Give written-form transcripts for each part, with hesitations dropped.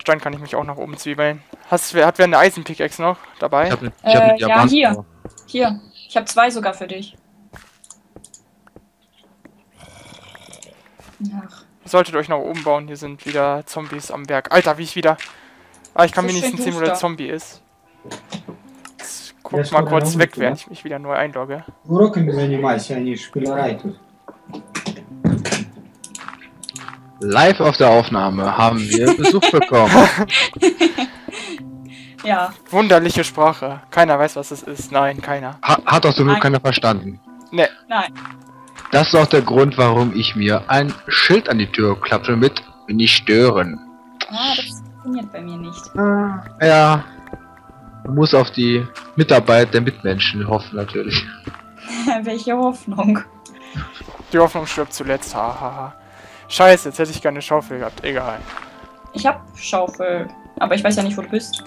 Stein kann ich mich auch nach oben zwiebeln. Hat wer eine Eisenpickaxe noch dabei? Ich hab eine ja, hier. Hier. Ich habe 2 sogar für dich. Ach. Ihr solltet euch nach oben bauen. Hier sind wieder Zombies am Berg. Alter, wie ich wieder... Ah, ich kann So wenigstens schön sehen, wo der duster. Zombie ist. Jetzt guck mal kurz weg, während ich mich wieder neu einlogge. Уроками занимайся, они шпилерай тут. Live auf der Aufnahme haben wir Besuch bekommen. Ja. Wunderliche Sprache. Keiner weiß, was es ist. Nein, keiner. Hat auch so nur Nein. keiner verstanden. Ne, Nein. Das ist auch der Grund, warum ich mir ein Schild an die Tür klappe mit nicht stören. Ah, das funktioniert bei mir nicht. Ja, man muss auf die Mitarbeit der Mitmenschen hoffen natürlich. Welche Hoffnung. die Hoffnung stirbt zuletzt. Hahaha. Scheiße, jetzt hätte ich keine Schaufel gehabt. Egal. Ich hab Schaufel. Aber ich weiß ja nicht, wo du bist.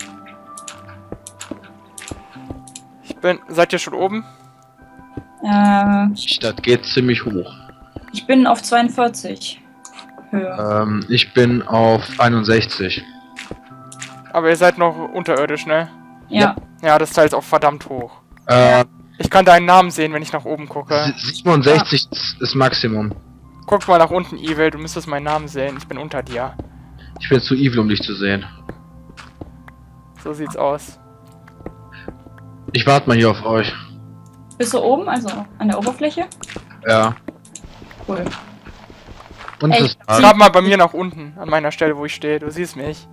Seid ihr schon oben? Die Stadt geht ziemlich hoch. Ich bin auf 42 Höhe. Ich bin auf 61. Aber ihr seid noch unterirdisch, ne? Ja. Ja, das Teil ist auch verdammt hoch. Äh, Ich kann deinen Namen sehen, wenn ich nach oben gucke. 67 ist Maximum. Guck mal nach unten, Evil. Du müsstest meinen Namen sehen. Ich bin unter dir. Ich bin zu evil, um dich zu sehen. So sieht's aus. Ich warte mal hier auf euch. Bist du oben, also an der Oberfläche? Ja. Cool. Und Ey, es ist Tag. Grab mal bei mir nach unten, an meiner Stelle, wo ich stehe. Du siehst mich.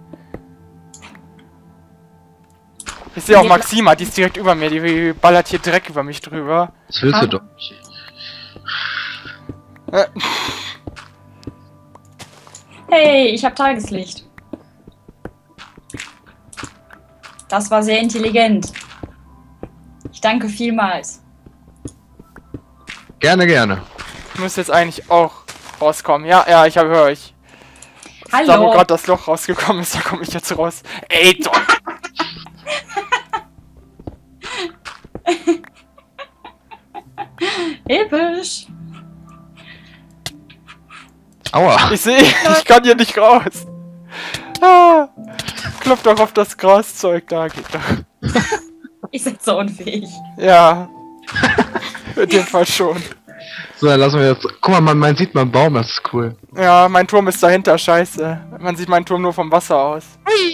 Ich sehe auch Maxima, die ist direkt über mir. Die ballert hier Dreck über mich drüber. Das willst du doch nicht. Hey, ich habe Tageslicht. Das war sehr intelligent. Ich danke vielmals. Gerne, gerne. Ich müsste jetzt eigentlich auch rauskommen. Ja, ich höre euch. Hallo. Da, wo gerade das Loch rausgekommen ist, da komme ich jetzt raus. Ey, doch. Episch. Aua. Ich sehe, ich kann hier nicht raus. Ah, klopft doch auf das Graszeug, da geht doch. Ich bin so unfähig. Ja. In dem Fall schon. So, dann lassen wir jetzt. Guck mal, man sieht mal einen Baum, das ist cool. Ja, mein Turm ist dahinter, scheiße. Man sieht meinen Turm nur vom Wasser aus.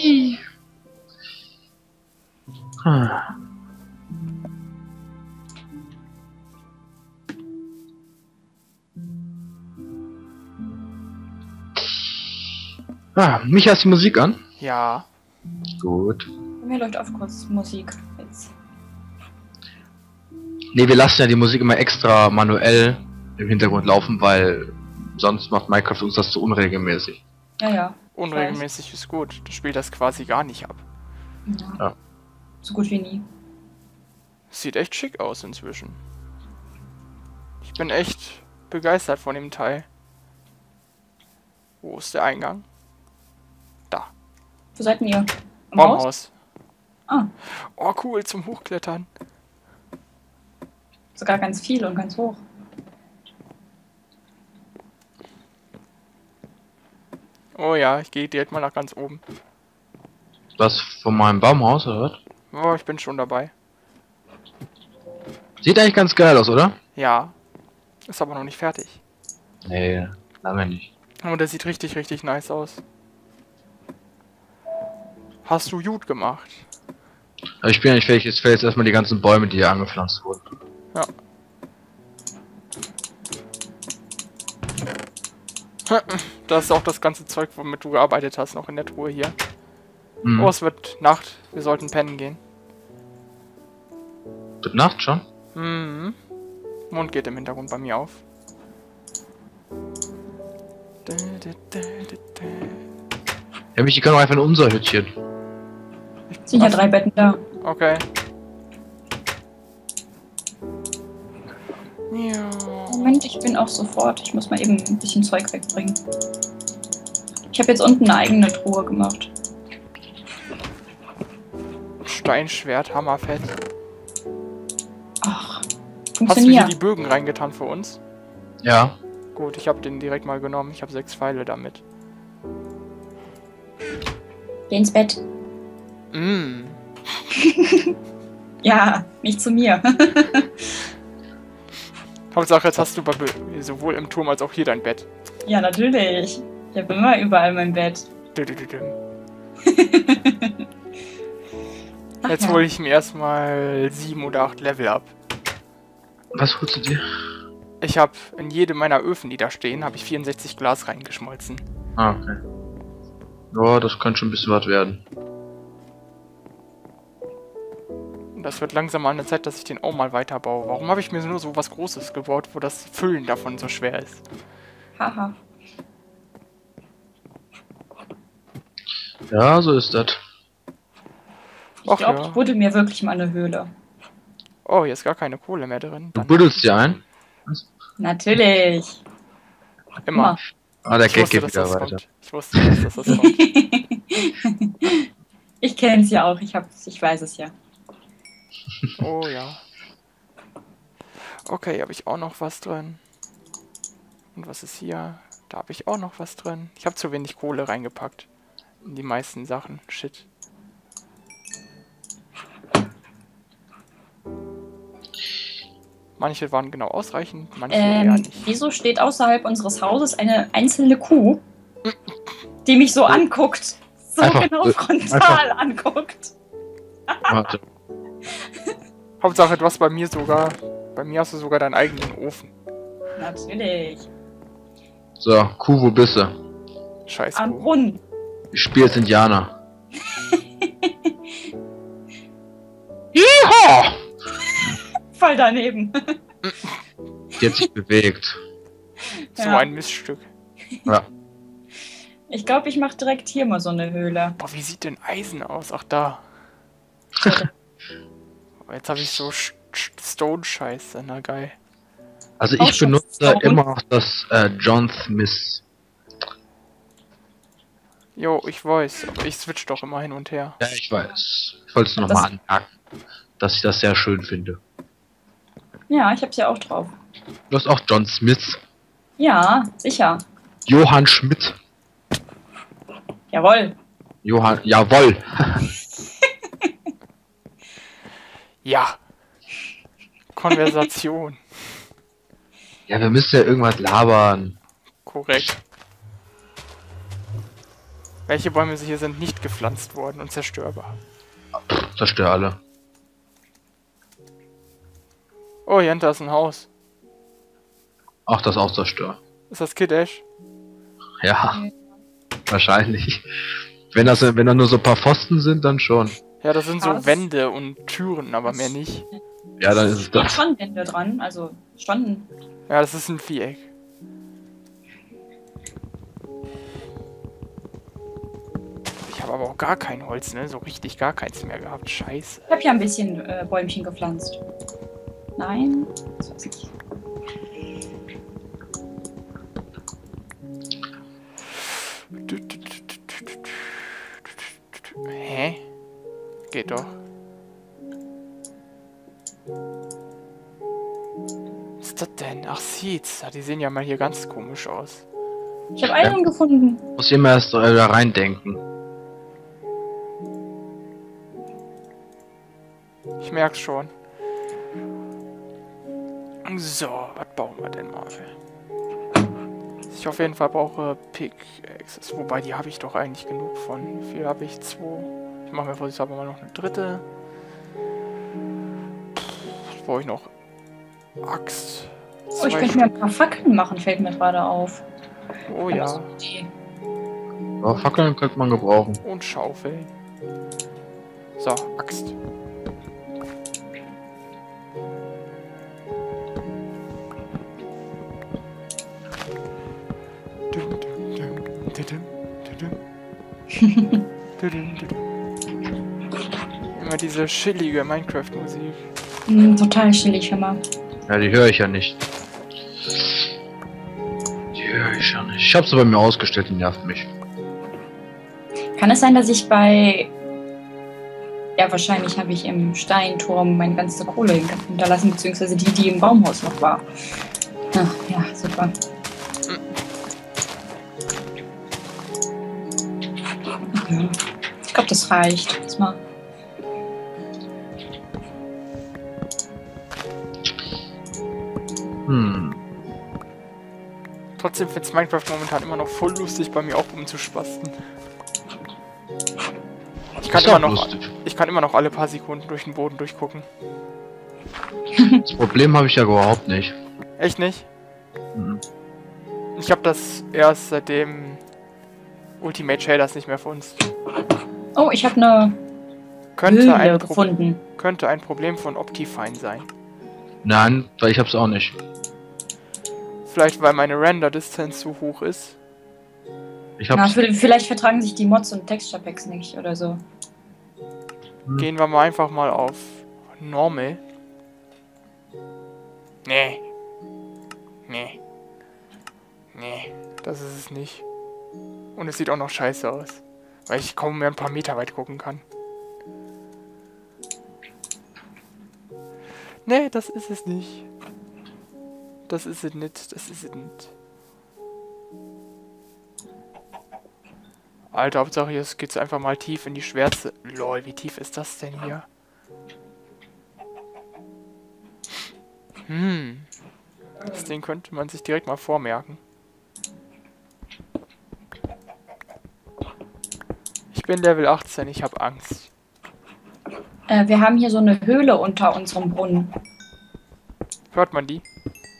Mich hast die Musik an? Ja. Gut. Bei mir läuft auf kurz Musik. Jetzt. Ne, wir lassen ja die Musik immer extra manuell im Hintergrund laufen, weil sonst macht Minecraft uns das zu unregelmäßig. Ja, ja. Unregelmäßig ist gut. Das spielt das quasi gar nicht ab. Ja. Ja. So gut wie nie. Sieht echt schick aus inzwischen. Ich bin echt begeistert von dem Teil. Wo ist der Eingang? Da. Wo seid denn ihr? Im Haus? Baumhaus. Ah, Oh, cool, zum Hochklettern. sogar ganz viel und ganz hoch. Oh ja, ich gehe direkt mal nach ganz oben. Das von meinem Baumhaus, oder was? Oh, ich bin schon dabei. Sieht eigentlich ganz geil aus, oder? Ja. Ist aber noch nicht fertig. Nee, lange nicht. Aber der sieht richtig, richtig nice aus. Hast du gut gemacht. Aber ich bin ja nicht fertig, jetzt fällt jetzt erstmal die ganzen Bäume, die hier angepflanzt wurden. Ja. Das ist auch das ganze Zeug, womit du gearbeitet hast, noch in der Truhe hier. Mhm. Oh, es wird Nacht. Wir sollten pennen gehen. Wird Nacht schon? Mhm. Mond geht im Hintergrund bei mir auf. Ja, Michi kann doch einfach in unser Hütchen. Sind ja 3 Betten da. Okay. Ja. Moment, ich bin auch sofort. Ich muss mal eben ein bisschen Zeug wegbringen. Ich habe jetzt unten eine eigene Truhe gemacht. Steinschwert, hammerfett. Ach, Hast du hier funktioniert. die Bögen reingetan für uns? Ja. Gut, ich habe den direkt mal genommen. Ich habe 6 Pfeile damit. Geh ins Bett. Mm. Ja, nicht zu mir. Hauptsache, jetzt hast du sowohl im Turm als auch hier dein Bett. Ja, natürlich. Ich habe immer überall mein Bett. Ach Jetzt ja. hole ich mir erstmal 7 oder 8 Level ab. Was holst du dir? Ich habe in jede meiner Öfen, die da stehen, habe ich 64 Glas reingeschmolzen. Ah, okay. Ja, das kann schon ein bisschen was werden. Und das wird langsam mal eine Zeit, dass ich den auch mal weiterbaue. Warum habe ich mir nur so was Großes gebaut, wo das Füllen davon so schwer ist? Haha. Ja, so ist das. Ich Ach glaube, ja. ich buddel mir wirklich mal eine Höhle. Oh, hier ist gar keine Kohle mehr drin. Du Dann buddelst dir ein? Natürlich. immer. Ah, der Ich Gag wusste, geht dass wieder das weiter. kommt. Ich wusste, dass das kommt. Ich kenne es ja auch. Ich weiß es ja. Oh ja. Okay, habe ich auch noch was drin. Und was ist hier? Da habe ich auch noch was drin. Ich habe zu wenig Kohle reingepackt. In die meisten Sachen. Shit. Manche waren genau ausreichend, manche eher nicht. Wieso steht außerhalb unseres Hauses eine einzelne Kuh, die mich so anguckt? So Einfach- genau frontal anguckt. Warte. Hauptsache, du hast bei mir hast du sogar deinen eigenen Ofen. Natürlich. So, Kuh, wo bist du? Scheiß Am Kuh. Brunnen. Ich spiele jetzt Indianer. Yeehaw! Voll daneben. Die hat sich bewegt. So Ja. ein Miststück. Ja. Ich glaube, ich mache direkt hier mal so eine Höhle. Boah, wie sieht denn Eisen aus? Ach, da. Jetzt habe ich so Stone-Scheiße. Na geil. Also Auch ich schon benutze Stone. immer noch das John Smith. Jo, ich weiß. Aber ich switch doch immer hin und her. Ja, ich weiß. Ich wollte es Das- nochmal anmerken, dass ich das sehr schön finde. Ja, ich hab's ja auch drauf. Du hast auch John Smith. Ja, sicher. Johann Schmidt. Jawohl. Johann, jawohl. Ja. Konversation. Ja, wir müssen ja irgendwas labern. Korrekt. Welche Bäume hier sind nicht gepflanzt worden und zerstörbar? Zerstör alle. Oh, hier hinter ist ein Haus. Auch das auch zerstör. Ist das Kid Ash? Ja. Wahrscheinlich. Wenn da nur so ein paar Pfosten sind, dann schon. Ja, das sind so Was? Wände und Türen, aber mehr nicht. Ja, dann ist es Da das. schon Wände dran, also schon. Ja, das ist ein Viereck. Ich habe aber auch gar kein Holz, ne? So richtig gar keins mehr gehabt. Scheiße. Ich habe ja ein bisschen Bäumchen gepflanzt. Nein, das weiß ich. Hä? Geht doch. Was ist das denn? Ach, Seeds. Ja, die sehen ja mal hier ganz komisch aus. Ich habe einen gefunden. Muss immer erst da reindenken. Ich merk's schon. So, was bauen wir denn mal? Ich auf jeden Fall brauche Pickaxes. Wobei, die habe ich doch eigentlich genug von. Wie viel habe ich? 2. Ich mache mir vorsichtshalber mal noch eine dritte. Was brauche ich noch? Axt. Oh, ich könnte mir ein paar Fackeln machen, fällt mir gerade auf. Oh Das ja. ist eine Idee. Ja, Fackeln könnte man gebrauchen. Und Schaufeln. So, Axt. Immer diese chillige Minecraft-Musik. Total chillig, hör mal. Ja, die höre ich ja nicht. Die höre ich ja nicht. Ich habe sie bei mir ausgestellt, die nervt mich. Kann es sein, dass ich bei... Ja, wahrscheinlich habe ich im Steinturm meine ganze Kohle hinterlassen, beziehungsweise die im Baumhaus noch war. Ach, ja, super. Ja. glaube, das reicht. Das mal. Trotzdem findet Minecraft momentan immer noch voll lustig, bei mir auch rumzuspasten. Ich kann immer noch alle paar Sekunden durch den Boden durchgucken. Das Problem habe ich ja überhaupt nicht. Echt nicht? Mhm. Ich habe das erst seitdem Ultimate Shaders nicht mehr funzt. Oh, ich habe eine Höhle gefunden. Könnte ein Problem von Optifine sein. Nein, weil ich hab's auch nicht. Vielleicht weil meine Render-Distance zu hoch ist. Ich Na, hab's. vielleicht vertragen sich die Mods und Texture Packs nicht oder so. Gehen wir mal einfach mal auf Normal. Nee. Nee. Nee, das ist es nicht. Und es sieht auch noch scheiße aus. Weil ich kaum mehr ein paar Meter weit gucken kann. Nee, das ist es nicht. Das ist es nicht. Das ist es nicht. Alter, Hauptsache jetzt geht's einfach mal tief in die Schwärze. Lol, wie tief ist das denn hier? Das Ding könnte man sich direkt mal vormerken. Ich bin Level 18, ich habe Angst. Wir haben hier so eine Höhle unter unserem Brunnen. Hört man die?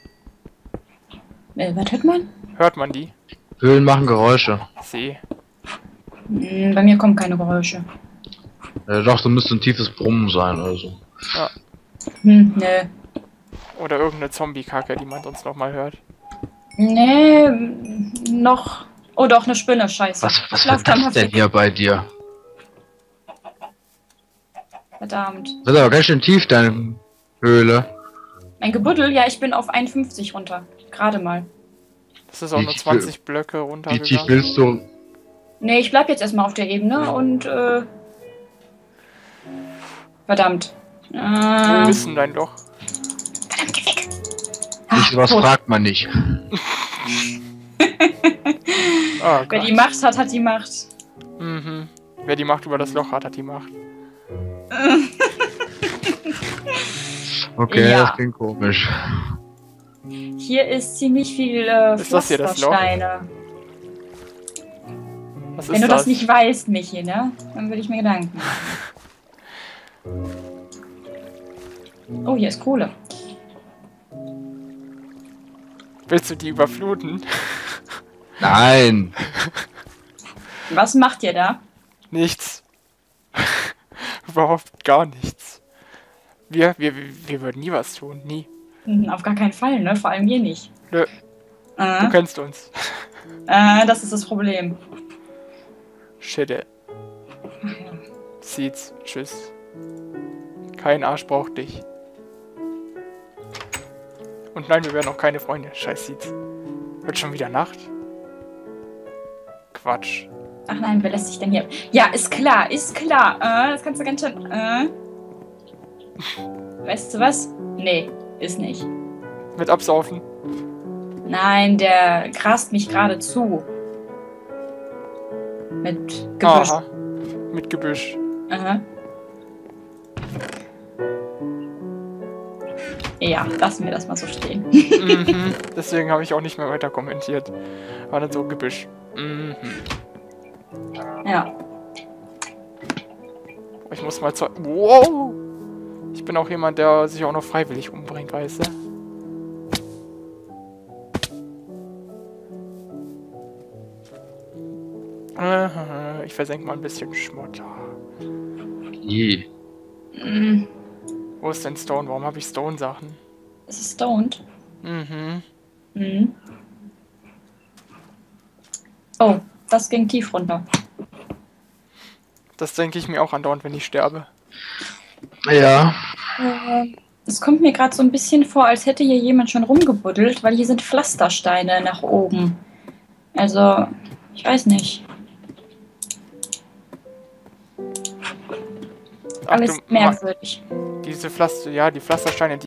Was hört man? Hört man die? Höhlen machen Geräusche. See. Bei mir kommen keine Geräusche. Doch, so müsste ein tiefes Brummen sein oder so. Ja. Nö. Oder irgendeine Zombie-Kacke, die man sonst noch mal hört. Nee, noch. Oh, doch, eine Spinne, scheiße. Was Lauf ist da mal das denn weg. hier bei dir? Verdammt. Das ist aber ganz schön tief, deine Höhle. Mein Gebuddel, ja, ich bin auf 51 runter. Gerade mal. Das ist auch Wie nur tief- 20 Blöcke Wie tief runtergegangen. willst du? Nee, ich bleib jetzt erstmal auf der Ebene und, verdammt. Wo ist denn dein Loch? Verdammt, geh weg. Was tot. fragt man nicht? Oh Wer die Gott. Macht hat, hat die Macht. Mhm. Wer die Macht über das Loch hat, hat die Macht. Okay, Ja. das klingt komisch. Hier ist ziemlich viel Ist das hier das Loch? Pflastersteine. Was Wenn ist du das? das nicht weißt, Michi, ne? Dann würde ich mir Gedanken machen. Oh, hier ist Kohle. Willst du die überfluten? Nein! Was macht ihr da? Nichts. Überhaupt gar nichts. Wir würden nie was tun. Nie. Auf gar keinen Fall, ne? Vor allem hier nicht. Nö. Du kennst uns. Das ist das Problem. Shit. Seeds. Tschüss. Kein Arsch braucht dich. Und nein, wir werden auch keine Freunde. Scheiß Seeds. Wird schon wieder Nacht? Quatsch. Ach nein, wer lässt sich denn hier... Ja, ist klar, ist klar. Das kannst du ganz schön... Weißt du was? Nee, ist nicht. Mit absaufen. Nein, der grast mich gerade zu. Mit Gebüsch. Aha. Mit Gebüsch. Aha. Ja, lassen wir das mal so stehen. Mhm. Deswegen habe ich auch nicht mehr weiter kommentiert. War dann so Gebüsch. Mhm. Ja. Ich muss mal zu... Wow! Ich bin auch jemand, der sich auch noch freiwillig umbringt, weißt du? Ich versenke mal ein bisschen Schmott. Je. Wo ist denn Stone? Warum habe ich Stone-Sachen? Es ist stoned. Mhm. Mhm. Oh, das ging tief runter. Das denke ich mir auch andauernd, wenn ich sterbe. Ja. Es kommt mir gerade so ein bisschen vor, als hätte hier jemand schon rumgebuddelt, weil hier sind Pflastersteine nach oben. Also, ich weiß nicht. Ach, Alles du, merkwürdig. diese die Pflastersteine,